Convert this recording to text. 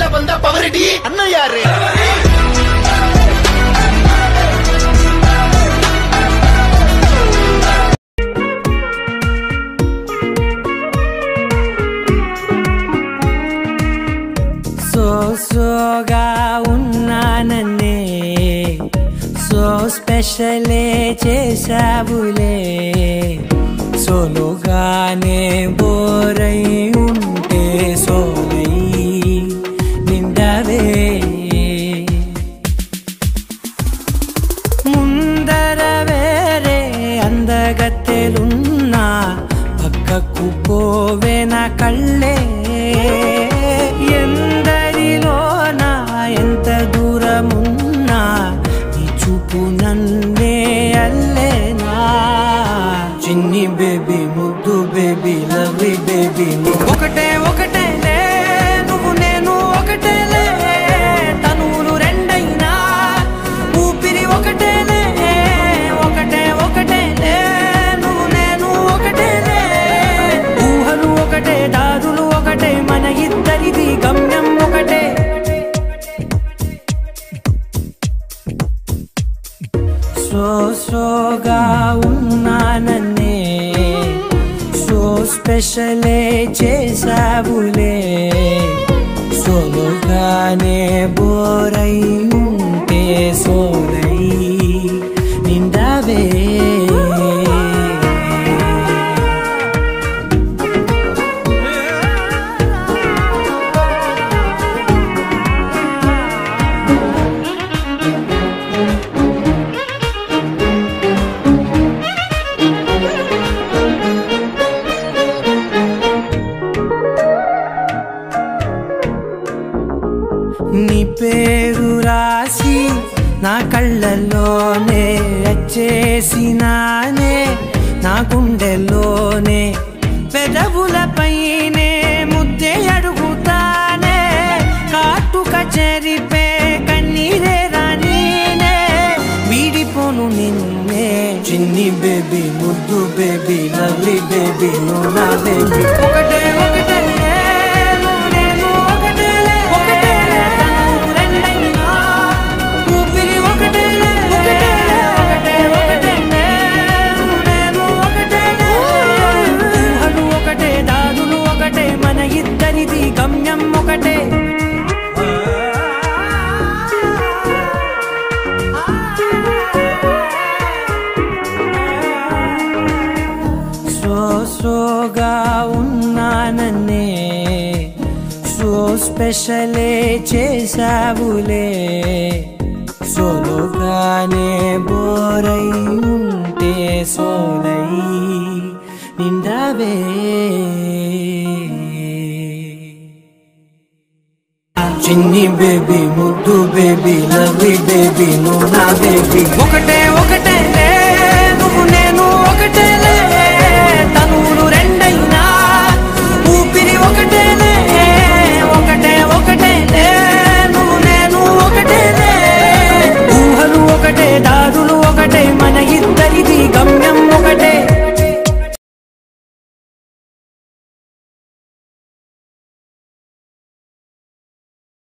पहला बंदा पवरेडी अन्ना यार సోగా ఉన్నానన్నే సో స్పెషలే చేసావులే సోలోగానే బోరై ఉంటే సోలై నిండవే ముందర వేరే అందగత్తెలున్నా పక్కకు పోవే నా కళ్ళే ఎందరిలోనా ఎంత దూరమున్నా నీ చూపు నన్నే అల్లేనా చిన్ని బేబీ ముద్దు బేబీ లవ్లీ బేబీ ఒకటే ఒకటేలే నువ్వు నేను ఒకటేలే తనువులు రెండైనా ఊపిరి ఒకటేలే ఒకటే ఒకటేలే నువ్వు నేను ఒకటేలే ఊహలు ఒకటే దారులు ఒకటే మన ఇద్దరిది గమ్యం ఒకటే సోగా ఉన్నానన్నే సో స్పెషలే చేసావులే సోలోగానే బోరై ఉంటే సోలై నిండవే నీ పేరు రాసి నా కళ్ళల్లోనే వచ్చేసినానే నా గుండెల్లోనే పెదవులపైనే ముద్దే అడుగుతానే కాటుక చెరిపే కన్నీరే రానీనే వీడిపోను నిన్నే చిన్ని బేబీ ముద్దు బేబీ లవ్లీ బేబీ నువ్వు నా బేబీ ఒకటే ఒకటే గమ్యం ఒకటే సోగా ఉన్నానన్నే సో స్పెషలే చేసావులే సోలోగానే బోరై ఉంటే సోలై నిండవే చిన్ని బేబీ ముద్దు బేబీ లవ్లీ బేబీ నువ్వు నా బేబీ ఒకటే